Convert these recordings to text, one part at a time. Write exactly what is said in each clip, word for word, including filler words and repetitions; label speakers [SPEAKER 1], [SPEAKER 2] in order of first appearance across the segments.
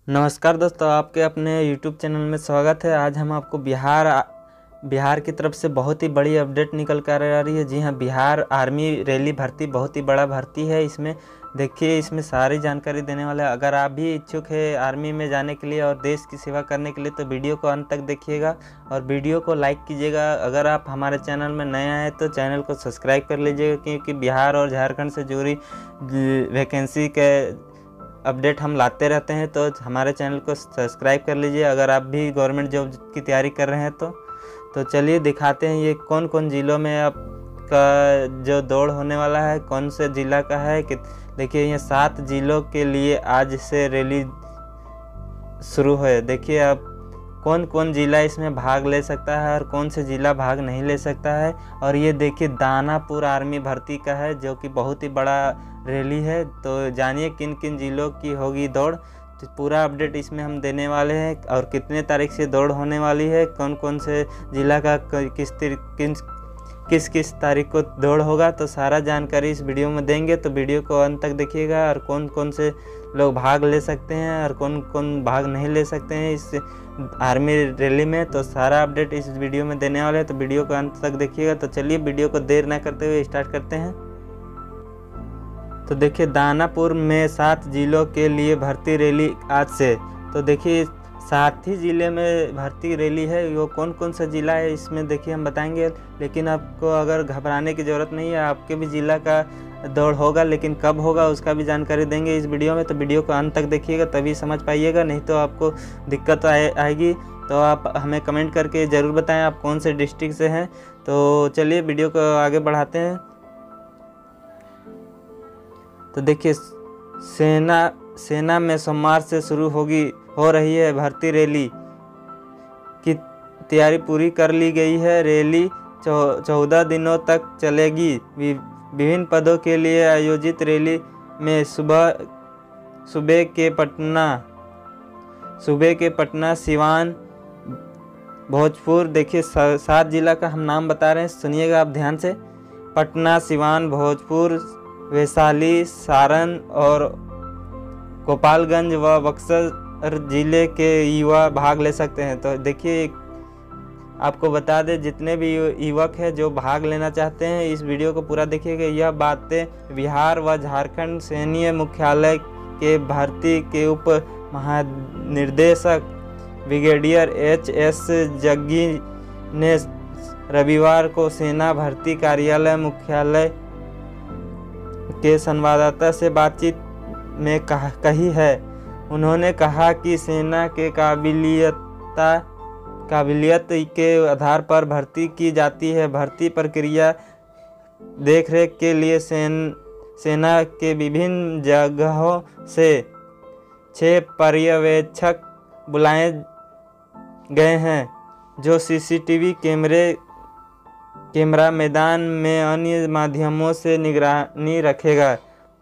[SPEAKER 1] नमस्कार दोस्तों, आपके अपने यूट्यूब चैनल में स्वागत है। आज हम आपको बिहार बिहार की तरफ से बहुत ही बड़ी अपडेट निकल कर आ रही है। जी हाँ, बिहार आर्मी रैली भर्ती बहुत ही बड़ा भर्ती है। इसमें देखिए, इसमें सारी जानकारी देने वाला है। अगर आप भी इच्छुक है आर्मी में जाने के लिए और देश की सेवा करने के लिए तो वीडियो को अंत तक देखिएगा और वीडियो को लाइक कीजिएगा। अगर आप हमारे चैनल में नए आए तो चैनल को सब्सक्राइब कर लीजिएगा, क्योंकि बिहार और झारखंड से जुड़ी वैकेंसी के अपडेट हम लाते रहते हैं। तो हमारे चैनल को सब्सक्राइब कर लीजिए अगर आप भी गवर्नमेंट जॉब की तैयारी कर रहे हैं तो तो चलिए दिखाते हैं ये कौन कौन ज़िलों में आपका जो दौड़ होने वाला है, कौन से ज़िला का है। कि देखिए, ये सात ज़िलों के लिए आज से रैली शुरू है। देखिए आप कौन कौन ज़िला इसमें भाग ले सकता है और कौन से ज़िला भाग नहीं ले सकता है। और ये देखिए दानापुर आर्मी भर्ती का है, जो कि बहुत ही बड़ा रैली है। तो जानिए किन किन ज़िलों की होगी दौड़। तो पूरा अपडेट इसमें हम देने वाले हैं और कितने तारीख से दौड़ होने वाली है, कौन कौन से ज़िला का किस किस किस किस तारीख को दौड़ होगा, तो सारा जानकारी इस वीडियो में देंगे। तो वीडियो को अंत तक देखिएगा और कौन कौन से लोग भाग ले सकते हैं और कौन कौन भाग नहीं ले सकते हैं इस आर्मी रैली में, तो सारा अपडेट इस वीडियो में देने वाले हैं। तो वीडियो को अंत तक देखिएगा। तो चलिए वीडियो को देर ना करते हुए स्टार्ट करते हैं। तो देखिए, दानापुर में सात जिलों के लिए भर्ती रैली आज से। तो देखिए, सात ही ज़िले में भर्ती रैली है। वो कौन कौन सा ज़िला है इसमें देखिए हम बताएंगे, लेकिन आपको अगर घबराने की ज़रूरत नहीं है। आपके भी ज़िला का दौड़ होगा, लेकिन कब होगा उसका भी जानकारी देंगे इस वीडियो में। तो वीडियो को अंत तक देखिएगा तभी समझ पाइएगा, नहीं तो आपको दिक्कत आए आएगी। तो आप हमें कमेंट करके ज़रूर बताएं आप कौन से डिस्ट्रिक्ट से हैं। तो चलिए वीडियो को आगे बढ़ाते हैं। तो देखिए, सेना सेना में सोमवार से शुरू होगी हो रही है भर्ती रैली की तैयारी पूरी कर ली गई है। रैली चौदह दिनों तक चलेगी। विभिन्न पदों के लिए आयोजित रैली में सुबह सुबह के पटना सुबह के पटना सिवान भोजपुर, देखिए सात जिला का हम नाम बता रहे हैं, सुनिएगा आप ध्यान से। पटना, सिवान, भोजपुर, वैशाली, सारण और गोपालगंज व बक्सर जिले के युवा भाग ले सकते हैं। तो देखिए, आपको बता दें जितने भी युवक हैं जो भाग लेना चाहते हैं इस वीडियो को पूरा देखिएगा। यह बातें बिहार व झारखंड सैन्य मुख्यालय के भर्ती के उप महानिर्देशक ब्रिगेडियर एच एस जग्गी ने रविवार को सेना भर्ती कार्यालय मुख्यालय के संवाददाता से बातचीत में कहा कही है। उन्होंने कहा कि सेना के काबिलियता काबिलियत के आधार पर भर्ती की जाती है। भर्ती प्रक्रिया देखरेख के लिए सेन, सेना के विभिन्न जगहों से छह पर्यवेक्षक बुलाए गए हैं, जो सीसीटीवी कैमरे कैमरा मैदान में अन्य माध्यमों से निगरानी रखेगा।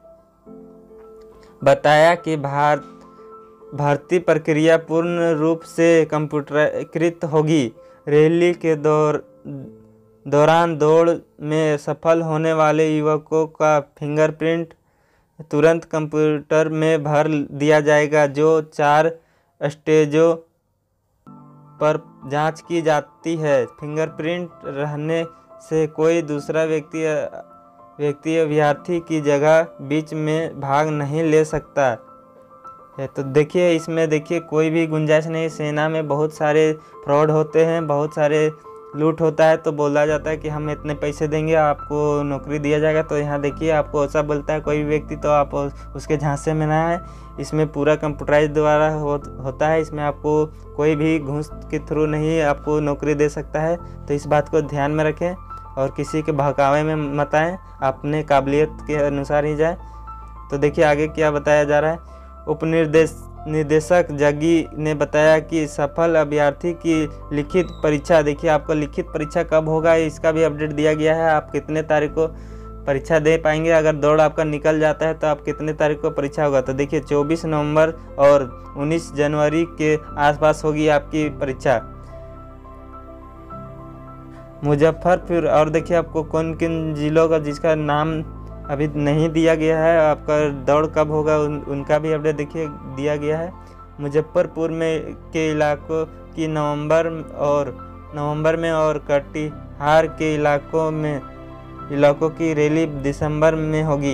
[SPEAKER 1] बताया कि भारत भर्ती प्रक्रिया पूर्ण रूप से कंप्यूटरीकृत होगी। रैली के दौर दौरान दौड़ में सफल होने वाले युवकों का फिंगरप्रिंट तुरंत कंप्यूटर में भर दिया जाएगा, जो चार स्टेजों पर जांच की जाती है। फिंगरप्रिंट रहने से कोई दूसरा व्यक्ति व्यक्ति अभ्यर्थी की जगह बीच में भाग नहीं ले सकता है। तो देखिए, इसमें देखिए कोई भी गुंजाइश नहीं। सेना में बहुत सारे फ्रॉड होते हैं, बहुत सारे लूट होता है। तो बोला जाता है कि हम इतने पैसे देंगे आपको नौकरी दिया जाएगा। तो यहाँ देखिए आपको ऐसा बोलता है कोई भी व्यक्ति, तो आप उसके झांसे में ना आए। इसमें पूरा कंप्यूटराइज द्वारा हो, होता है। इसमें आपको कोई भी घूस के थ्रू नहीं आपको नौकरी दे सकता है। तो इस बात को ध्यान में रखें और किसी के बहकावे में मत आएँ, अपने काबिलियत के अनुसार ही जाए। तो देखिए आगे क्या बताया जा रहा है। उपनिर्देश निदेशक जग्गी ने बताया कि सफल अभ्यर्थी की लिखित परीक्षा, देखिए आपको लिखित परीक्षा कब होगा इसका भी अपडेट दिया गया है। आप कितने तारीख को परीक्षा दे पाएंगे, अगर दौड़ आपका निकल जाता है तो आप कितने तारीख को परीक्षा होगा। तो देखिए चौबीस नवंबर और उन्नीस जनवरी के आसपास होगी आपकी परीक्षा मुजफ्फरपुर। और देखिए आपको कौन किन जिलों का जिसका नाम अभी नहीं दिया गया है, आपका दौड़ कब होगा उन, उनका भी अपडेट देखिए दिया गया है। मुजफ्फरपुर में के इलाकों की नवंबर और नवंबर में और कटिहार के इलाकों में इलाकों की रैली दिसंबर में होगी।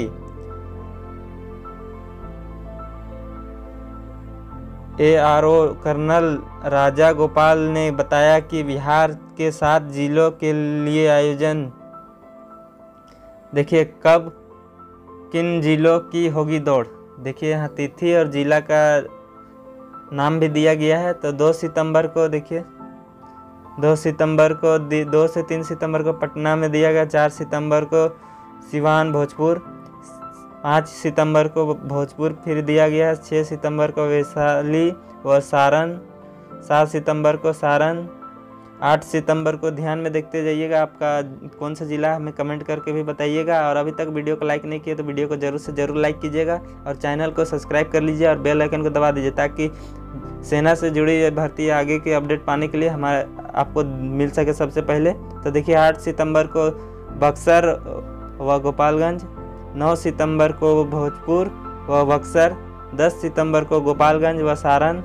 [SPEAKER 1] A R O colonel Raja Gopal ने बताया कि बिहार के सात जिलों के लिए आयोजन, देखिए कब किन जिलों की होगी दौड़। देखिए यहाँ तिथि और जिला का नाम भी दिया गया है। तो दो सितंबर को, देखिए दो सितंबर को दो से तीन सितंबर को पटना में दिया गया, चार सितंबर को सिवान भोजपुर, पाँच सितंबर को भोजपुर फिर दिया गया, छः सितंबर को वैशाली व सारण, सात सितंबर को सारण, आठ सितंबर को। ध्यान में देखते जाइएगा आपका कौन सा ज़िला, हमें कमेंट करके भी बताइएगा। और अभी तक वीडियो को लाइक नहीं किया तो वीडियो को जरूर से ज़रूर लाइक कीजिएगा और चैनल को सब्सक्राइब कर लीजिए और बेल आइकन को दबा दीजिए ताकि सेना से जुड़ी भर्ती आगे की अपडेट पाने के लिए हमारे आपको मिल सके सबसे पहले। तो देखिए आठ सितंबर को बक्सर व गोपालगंज, नौ सितंबर को भोजपुर व बक्सर, दस सितंबर को गोपालगंज व सारण,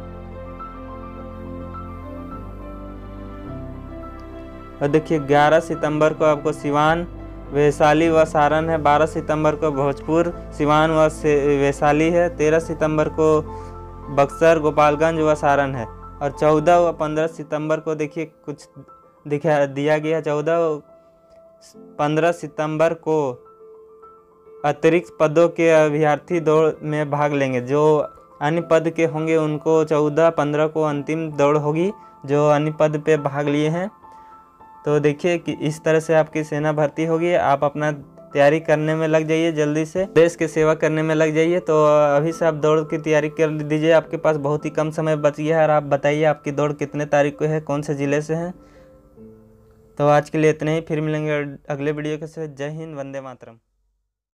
[SPEAKER 1] और देखिए ग्यारह सितंबर को आपको सिवान, वैशाली व सारण है, बारह सितंबर को भोजपुर, सिवान व वैशाली है, तेरह सितंबर को बक्सर, गोपालगंज व सारण है, और चौदह व पंद्रह सितंबर को देखिए कुछ दिखा दिया गया। चौदह पंद्रह सितंबर को अतिरिक्त पदों के अभ्यर्थी दौड़ में भाग लेंगे। जो अन्य पद के होंगे उनको चौदह पंद्रह को अंतिम दौड़ होगी जो अन्य पद पे भाग लिए हैं। तो देखिए कि इस तरह से आपकी सेना भर्ती होगी। आप अपना तैयारी करने में लग जाइए, जल्दी से देश की सेवा करने में लग जाइए। तो अभी से आप दौड़ की तैयारी कर दीजिए, आपके पास बहुत ही कम समय बच गया है। और आप बताइए आपकी दौड़ कितने तारीख को है, कौन से ज़िले से हैं। तो आज के लिए इतने ही, फिर मिलेंगे अगले वीडियो के साथ। जय हिंद, वंदे मातरम।